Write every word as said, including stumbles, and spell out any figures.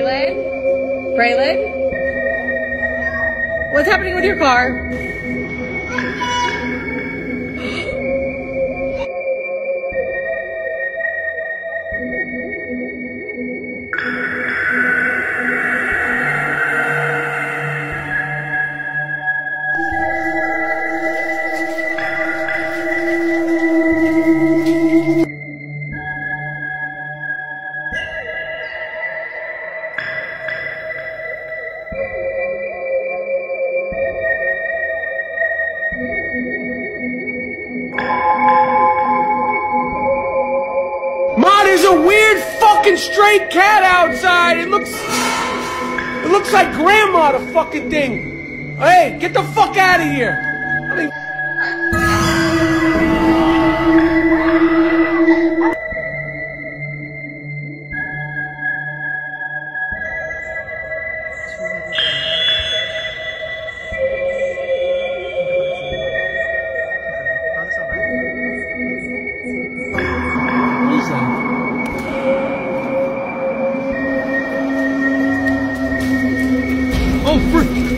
Braylon? Braylon? What's happening with your car? Ma, there's a weird fucking stray cat outside. It looks... It looks like grandma, the fucking thing. Hey, get the fuck out of here. I mean... Oh, freak!